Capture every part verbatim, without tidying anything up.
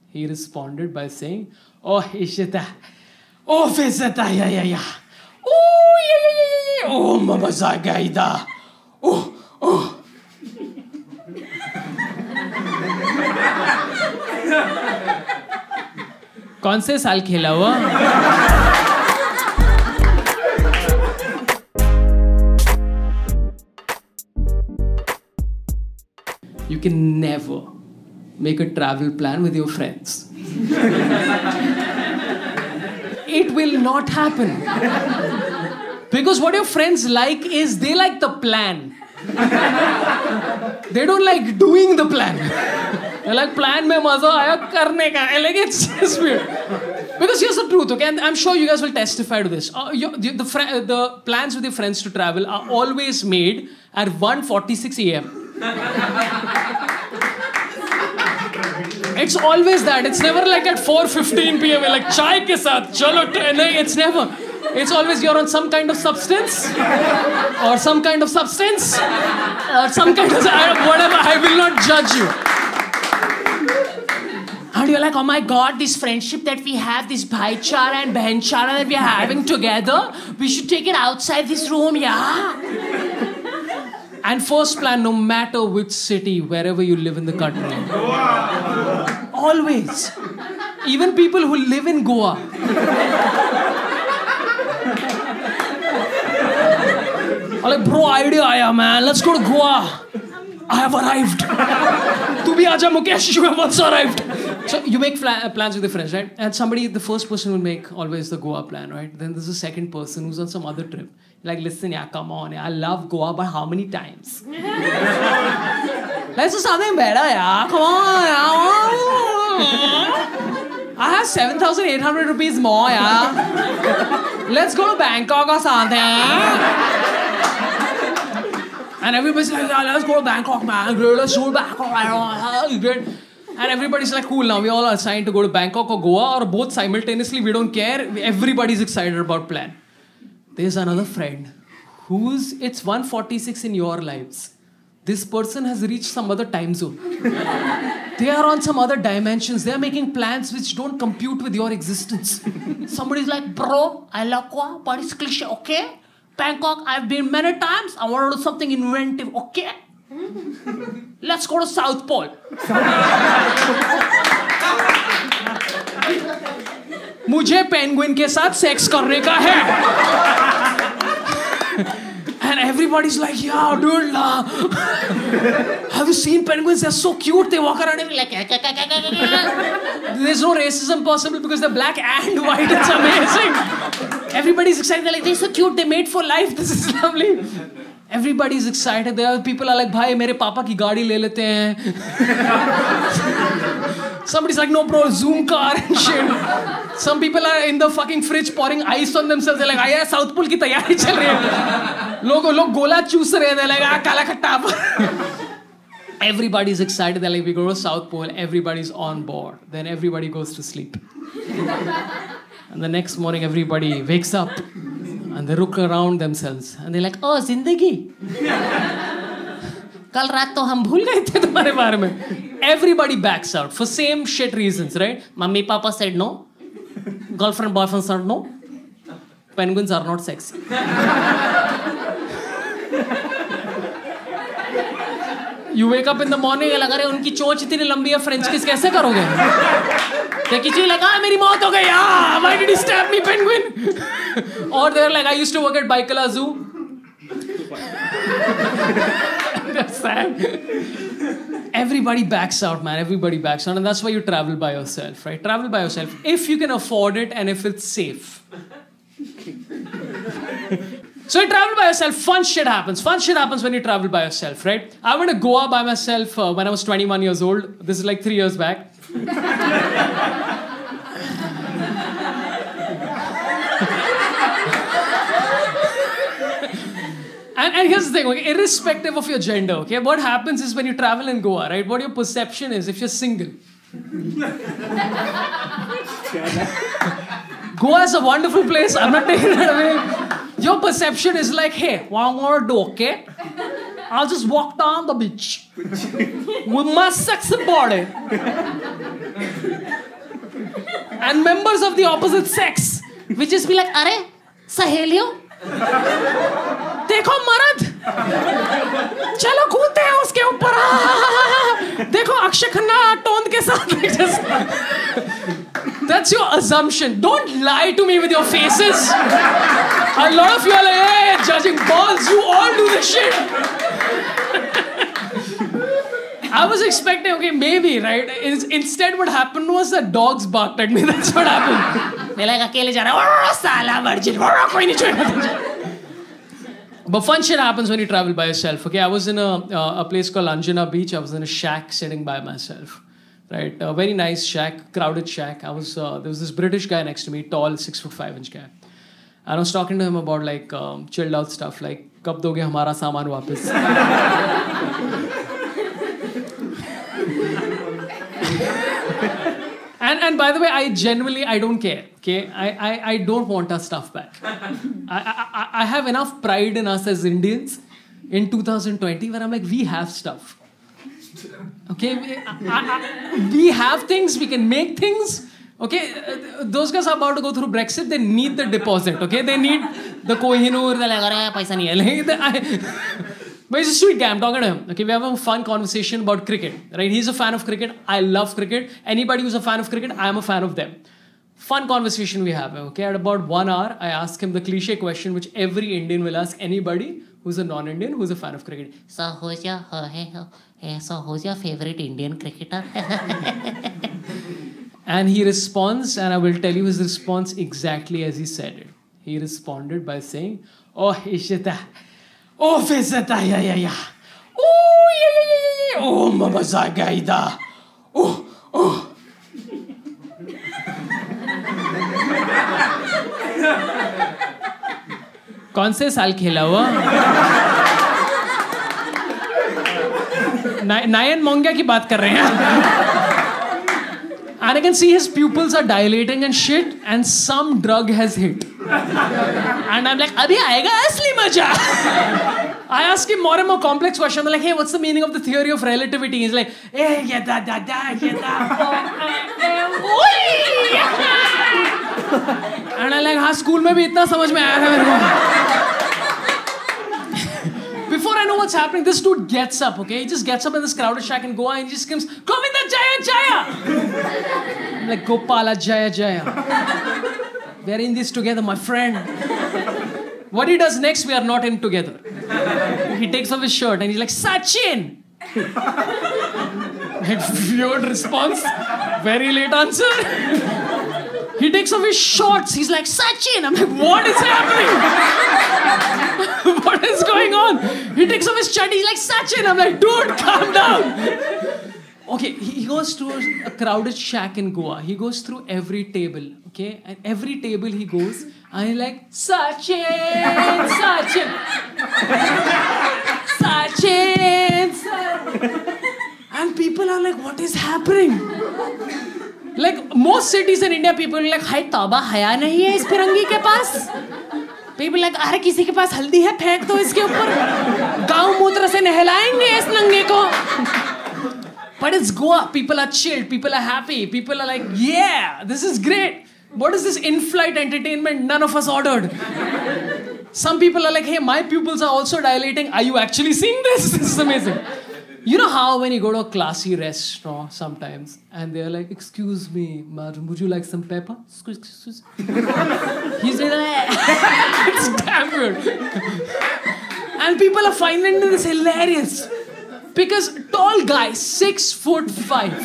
He responded by saying, "Oh, Ishita. Oh, Fizata, yeah, yeah, yeah. Oh, yeah, yeah, yeah, yeah. Oh, Mama Zagaida. Oh, oh." कौन से साल खेला हुआ? You can never make a travel plan with your friends. It will not happen. Because what your friends like is they like the plan. They don't like doing the plan. They're like, plan mein maza aaya karne ka. Like, it's just weird. Because here's the truth, okay? And I'm sure you guys will testify to this. Uh, you, the, the, fr- the plans with your friends to travel are always made at one forty-six a m It's always that. It's never like at four fifteen p m like chai ke saath. Chalo, nahi, it's never. It's always you're on some kind of substance or some kind of substance or some kind of whatever. I will not judge you. And you're like, oh my God, this friendship that we have, this bhaichara and bahanchara that we are having together, we should take it outside this room, yeah? And first plan, no matter which city, wherever you live in the country. Always. Even people who live in Goa. I'm like, bro, idea aaya, man. Let's go to Goa. I have arrived. Tu bhi aaja, Mukesh, you have also arrived. So you make fla- plans with your friends, right? And somebody, the first person will make always the Goa plan, right? Then there's a second person who's on some other trip. Like, listen, yeah, come on. Yeah, I love Goa, but how many times? Let's do something better, yeah. Come on, yeah. I have seven thousand eight hundred rupees more, yeah. Let's go to Bangkok or something. And everybody's like, yeah, let's go to Bangkok, man. Great, let's go to Bangkok. Great. And everybody's like, cool, now we all are assigned to go to Bangkok or Goa or both simultaneously. We don't care. Everybody's excited about plan. There's another friend who's, it's one forty-six in your lives. This person has reached some other time zone. They are on some other dimensions. They are making plans which don't compute with your existence. Somebody's like, bro, I love Goa, but it's cliche, okay? Bangkok, I've been many times. I want to do something inventive, okay? Let's go to South Pole. मुझे penguin के साथ sex करने का है. And everybody's like, yeah, dude, la. Have you seen penguins? They're so cute. They walk around and like, there's no racism possible because they're black and white. It's amazing. Everybody's excited. They're like, they're so cute. They made for life. This is lovely. Everybody's excited. There are people are like, bhai, mere papa ki gaadi le lete hain. Somebody's like, no, bro, Zoom car and shit. Some people are in the fucking fridge pouring ice on themselves. They're like, आया South Pole की तैयारी चल रही है. लोग लोग गोला चूस रहे हैं. They're like, ah, काला खट्टा. Everybody's excited. They're like, we go to South Pole. Everybody's on board. Then everybody goes to sleep. And the next morning, everybody wakes up and they look around themselves and they're like, oh, जिंदगी. कल रात तो हम भूल गए थे तुम्हारे बारे में. Everybody backs out for same shit reasons, right? Mummy, Papa said no. Girlfriend, boyfriend said no. Penguins are not sexy. You wake up in the morning and लगा रहे उनकी चोंच इतनी लंबी है French kiss कैसे करोगे? क्या किसी लगा मेरी मौत हो गई? Ah, why did he stab me, penguin? Or they're like, I used to work at Baikala Zoo. That's sad. Everybody backs out, man. Everybody backs out. And that's why you travel by yourself, right? Travel by yourself. If you can afford it and if it's safe. So you travel by yourself. Fun shit happens. Fun shit happens when you travel by yourself, right? I went to Goa by myself uh, when I was twenty-one years old. This is like three years back. And, and here's the thing, okay, irrespective of your gender, okay, what happens is when you travel in Goa, right, what your perception is if you're single. Goa is a wonderful place, I'm not taking that away. Your perception is like, hey, what I'm gonna do, okay? I'll just walk down the beach with my sexy body. And members of the opposite sex, which just be like, "Arey, सहेलियों, देखो मर्द, चलो कूदते हैं उसके ऊपर, देखो Akshay Khanna tone के साथ." That's your assumption. Don't lie to me with your faces. A lot of you are like, "Hey, judging balls, you all do this shit." I was expecting, okay, maybe, right? Instead, what happened was that dogs barked at me. That's what happened. They're like, "Akele ja raha hai, sala virgin, koi nahi chhoda." But fun shit happens when you travel by yourself. Okay, I was in a uh, a place called Anjana Beach. I was in a shack sitting by myself. Right, a very nice shack, crowded shack. I was uh, there was this British guy next to me, tall, six foot five inch guy, and I was talking to him about like um, chilled out stuff, like "Kab doge hamara saman wapis?" and and by the way, I genuinely I don't care. Okay, I I, I don't want our stuff back. I, I I have enough pride in us as Indians in two thousand twenty where I'm like, we have stuff. Okay, we, I, I, we have things, we can make things. Okay, those guys are about to go through Brexit, they need the deposit. Okay, they need the Kohinoor, they're like, "Arey, paisa nahi hai." But he's a sweet guy, I'm talking to him. Okay, we have a fun conversation about cricket. Right, he's a fan of cricket, I love cricket. Anybody who's a fan of cricket, I'm a fan of them. Fun conversation we have. Okay, at about one hour, I ask him the cliche question which every Indian will ask anybody who's a non-Indian who's a fan of cricket. So who's your, uh, so who's your favorite Indian cricketer? And he responds, and I will tell you his response exactly as he said it. He responded by saying, "Oh, Ishita. Oh, Fizata, yeah, yeah, yeah. Oh, yeah, yeah, yeah, yeah. Oh, Mama Zagaida. Oh, oh." कौन से साल खेला हुआ? नायन मोंगा की बात कर रहे हैं. And I can see his pupils are dilating and shit, and some drug has hit. And I'm like, "Abhi aayega asli maja." I ask him more and more complex questions. I'm like, "Hey, what's the meaning of the theory of relativity?" He's like, "Hey, yeah, da, da, da, yeah, da, oh, and I'm like, "हाँ, school में भी इतना समझ में आया था मेरे को." Before I know what's happening, this dude gets up, okay? He just gets up in this crowded shack in Goa and he just screams, "Govinda Jaya Jaya!" I'm like, "Gopala Jaya Jaya. We're in this together, my friend." What he does next, we are not in together. He takes off his shirt and he's like, "Sachin!" Like, weird response. Very late answer. He takes off his shorts. He's like, "Sachin!" I'm like, "What is happening?" What is going on? He takes off his shirt. He's like, "Sachin!" I'm like, "Dude, calm down." Okay, he goes to a crowded shack in Goa. He goes through every table, okay? And every table he goes, and he's like, "Sachin! Sachin! Sachin! Sachin!" And people are like, "What is happening?" Like most cities in India, people are like, "Hai tauba haya nahi hai is firangi ke paas." People like, "अरे किसी के पास हल्दी है, फेंक दो इसके ऊपर, गाँव मूत्र से नहलाएंगे इस नंगे को." But it's Goa. People are chilled. People are happy. People are like, "Yeah, this is great. What is this in-flight entertainment none of us ordered?" Some people are like, "Hey, my pupils are also dilating. Are you actually seeing this? This is amazing." You know how when you go to a classy restaurant sometimes and they're like, "Excuse me, madam, would you like some pepper?" Excuse, excuse. He's like, it's damn weird. And people are finding this hilarious. Because tall guy, six foot five.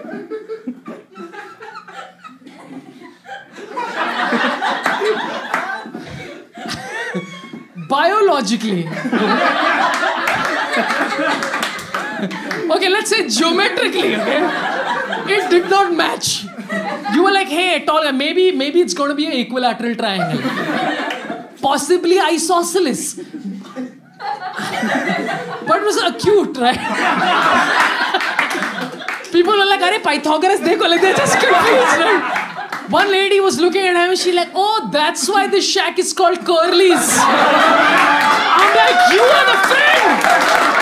Biologically. Okay, let's say geometrically, okay? It did not match. You were like, "Hey, tall guy, maybe, maybe it's going to be an equilateral triangle. Possibly isosceles." But it was acute, right? People were like, "Arey, Pythagoras, dekho," like they're just confused, right? One lady was looking at him and she's like, "Oh, that's why this shack is called Curly's." I'm like, "You are the friend!"